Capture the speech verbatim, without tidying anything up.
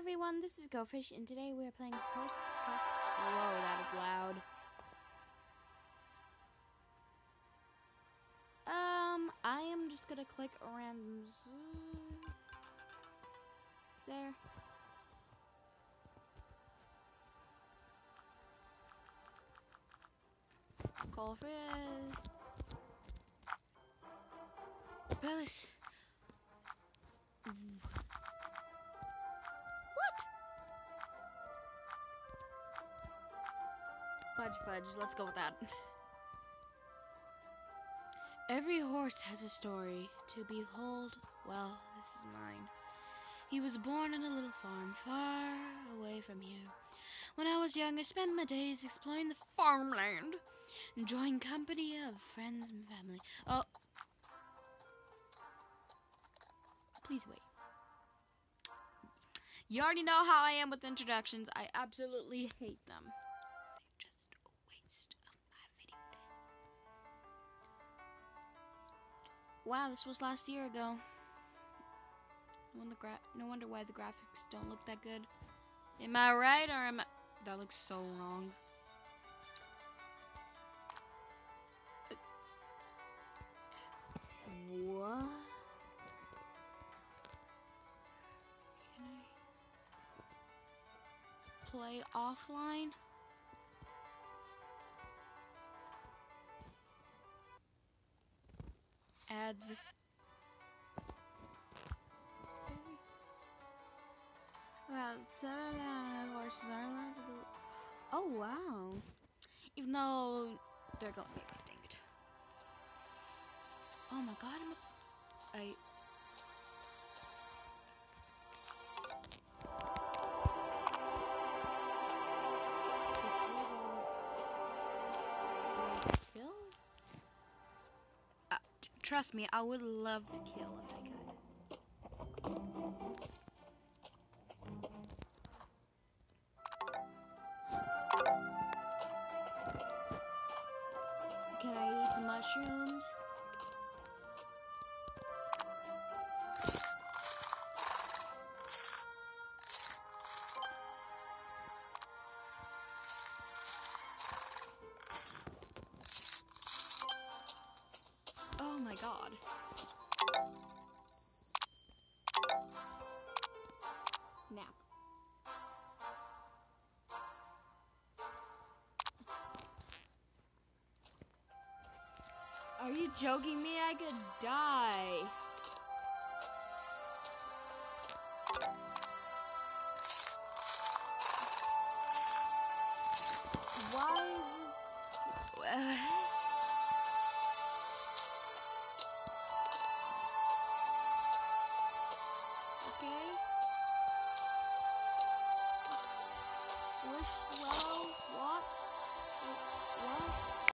everyone, this is GoFish, and today we are playing Horse Quest. Whoa, that is loud. Um, I am just gonna click a random zoo. There. Call for it. Palace. Fudge, fudge. Let's go with that. Every horse has a story. To behold, well, this is mine. He was born on a little farm far away from here. When I was young, I spent my days exploring the farmland, enjoying company of friends and family. Oh, please wait. You already know how I am with introductions. I absolutely hate them. Wow, this was last year ago. No wonder, gra no wonder why the graphics don't look that good. Am I right, or am I... That looks so wrong. What? Can I play offline? Ads. Wow, seven horses are allowed to do. Oh wow! Even though they're going extinct. Oh my god! I'm a, I. Kill? Uh, trust me, I would love to kill if I could. Can I eat the mushrooms? Oh my god. Nap. Are you joking me? I could die. Why is this? Okay. Wish